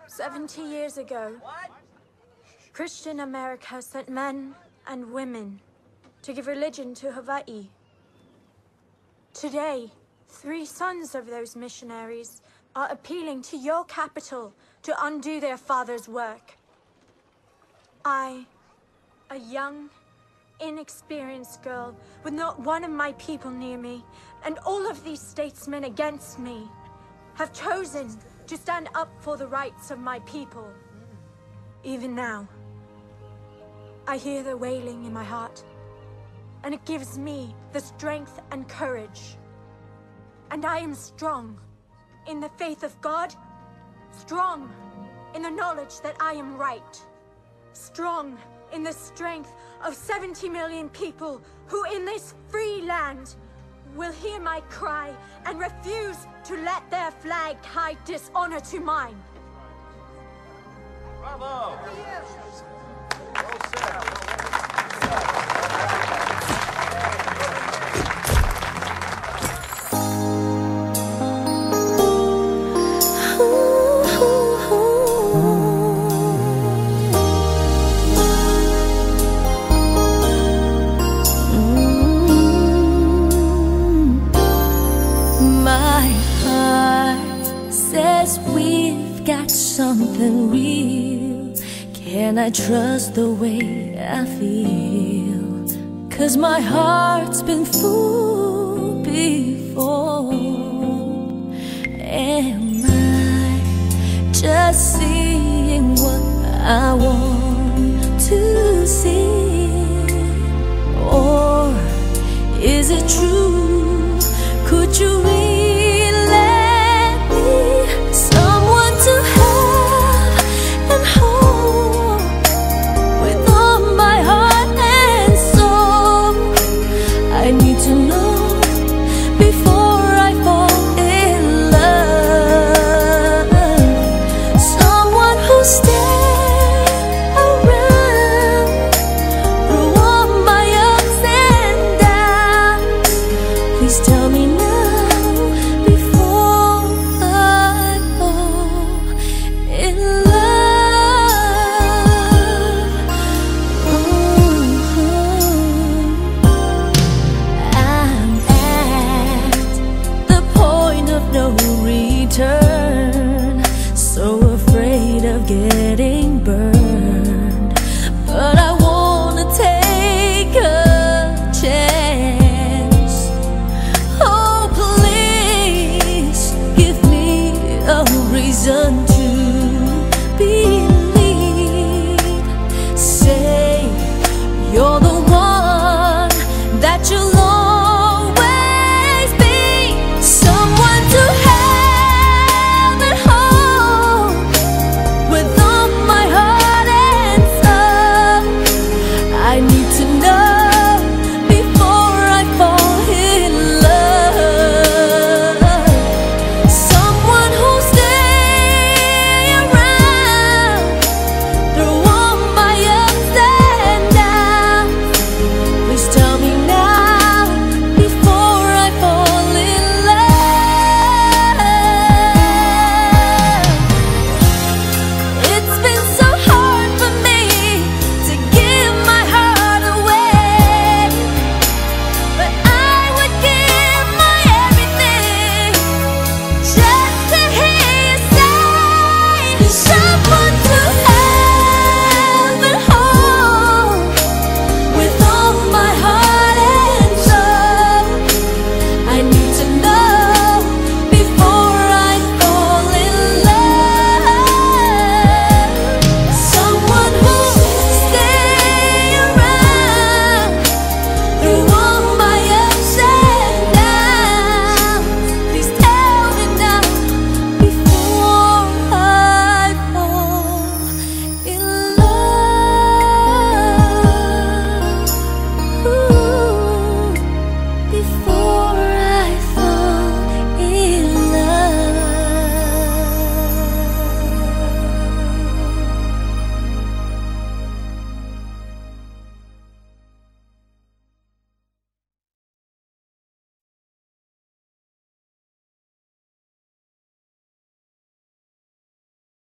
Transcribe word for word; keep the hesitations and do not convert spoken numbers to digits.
Seventy years ago, Christian America sent men and women to give religion to Hawaii. Today, three sons of those missionaries are appealing to your capital to undo their father's work. I, a young, inexperienced girl with not one of my people near me, and all of these statesmen against me, have chosen to stand up for the rights of my people. Even now, I hear the wailing in my heart, and it gives me the strength and courage. And I am strong in the faith of God, strong in the knowledge that I am right, strong in the strength of seventy million people who in this free land will hear my cry and refuse to let their flag hide dishonor to mine. Bravo! Well said. Something real. Can I trust the way I feel? 'Cause my heart's been fooled before. Am I just seeing what I want to see? Or is it true? Could you really let me someone to have and hold with all my heart and soul? I need to know before I fall in love. Someone who'll stay around through all my ups and downs. Please tell me now before I fall in love. Ooh. I'm at the point of no return, so afraid of getting